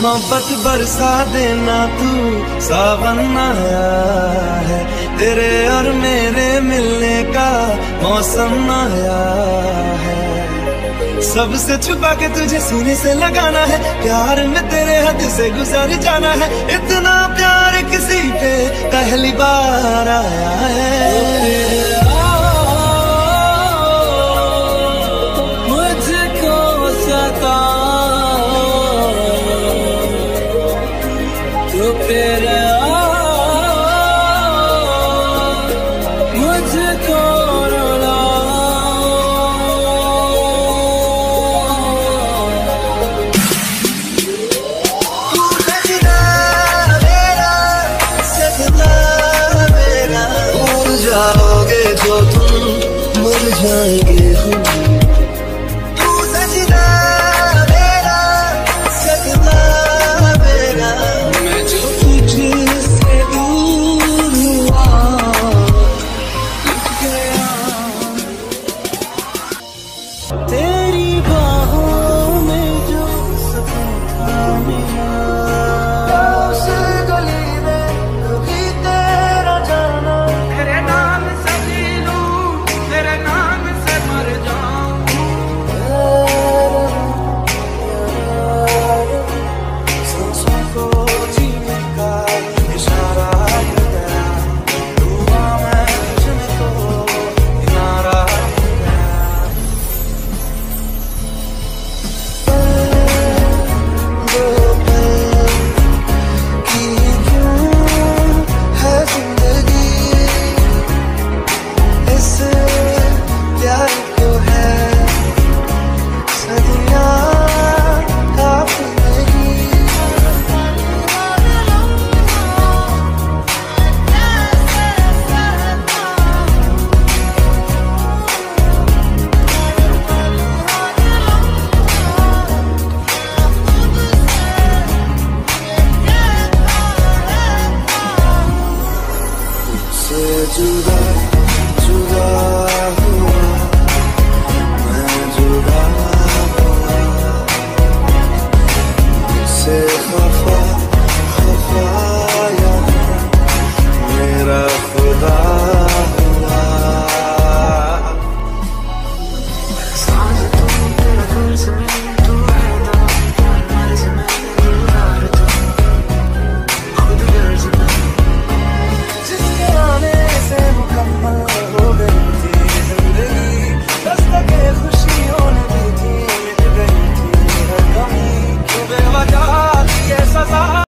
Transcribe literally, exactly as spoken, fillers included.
मोहब्बत बरसा देना तू, सावन आया है, तेरे और मेरे मिलने का मौसम आया है। सबसे छुपा के तुझे सीने से लगाना है, प्यार में तेरे हद से गुजर जाना है। इतना प्यार किसी पे पहली बार आया है। मुझको सता तो फिर मुझको रुला। जाओगे जो तुम मुरझाएंगे हम, तू सजना मेरा सजना मेरा। मैं जो तुझसे दूर हुआ गया।